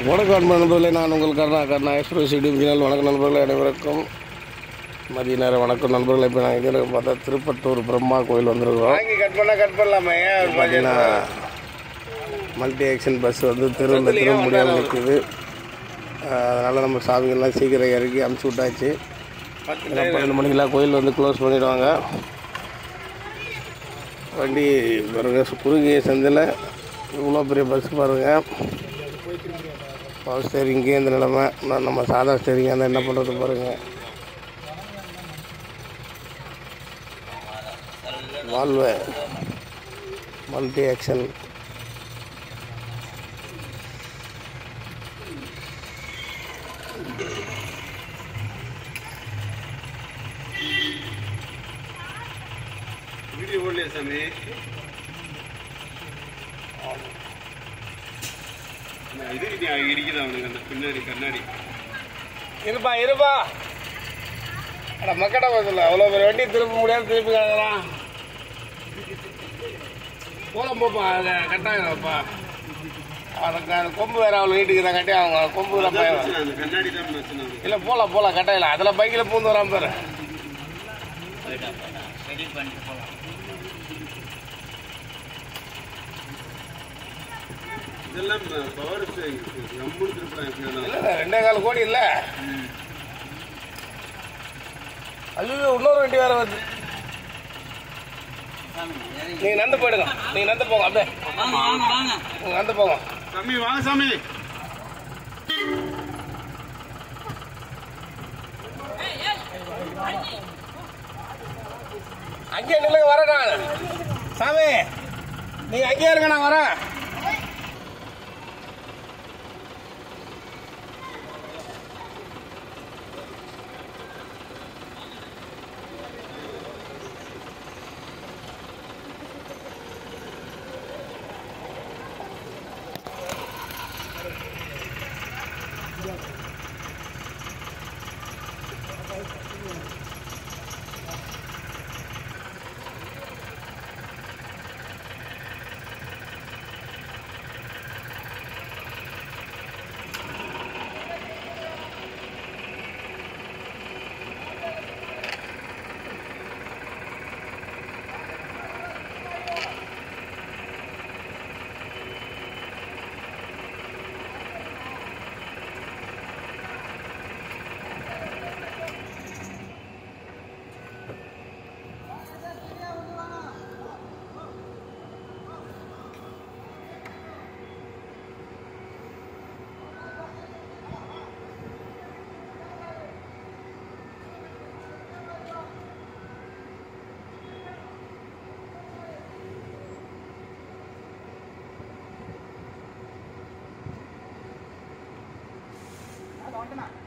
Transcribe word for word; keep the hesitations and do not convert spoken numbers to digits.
வணக்கம் அன்பு நண்பர்களே, நான் உங்கள் Karuna Karuna Express YouTube channel. வணக்கம் நண்பர்களே, அனைவருக்கும் மதிய நேரம் வணக்கம் நண்பர்களே. இப்போ நாங்கள் இங்கே பார்த்தா திருப்பத்தூர் பிரம்மா கோயில் வந்துருக்கோம். கட் பண்ணால் கட் பண்ணலாமே. பார்த்தீங்கன்னா மல்டி ஆக்ஷன் பஸ் வந்து திரும்ப திரும்ப முடியாமல் நிற்குது. அதனால் நம்ம சாமிகள்லாம் சீக்கிரம் இறக்கி அமுச்சு விட்டாச்சு. பன்னெண்டு மணிக்கெல்லாம் கோயில் வந்து க்ளோஸ் பண்ணிவிடுவாங்க. வண்டி பாருங்கள், குறுகிய சந்தில் இவ்வளோ பெரிய பஸ் பாருங்கள். பவர் ஸ்டேரிங் இந்த நிலைமை, நான் நம்ம சாதா ஸ்டேரிங் அந்த என்ன பண்ணுறது பாருங்கள். வால்வே மல்டி ஆக்ஷன் வீடியோ ஓடலையா சாமி? இதுக்கிட்டே இடிக்குது அவனுக்கு அந்த பின்னாடி கண்ணாடி. இருப்பா இருப்பா அட மக்கட பஸ்ல அவ்வளோ பேர் வண்டி திருப்ப முடியாது, திருப்பி கிடக்குறான். கோலம் போப்பா, அதை கட்டாயிரப்பா. அதுக்கு அந்த கொம்பு வேற அவ்வளோ வீட்டுக்கு தான் கட்டி அவங்க கொம்பு கண்ணாடி தான் இல்லை. போகலாம் போகலாம் கட்டாயில அதில் பைக்கில் பூந்து வராம பாரு. இதெல்லாம் பவர் இல்லை, ரெண்டே கால் கோடி இல்லை. ஐயோ, இன்னொரு வண்டி வேற வருது. நீங்க நந்து போயிடுங்க, நீங்க நந்து போங்க. அப்படியே நந்து போங்க சாமி. வாங்க சாமி. அங்கேயே நில்லுங்க, வரேன் சாமி. நீங்க அங்கேயே இருங்க, நான் வரேன். Come on.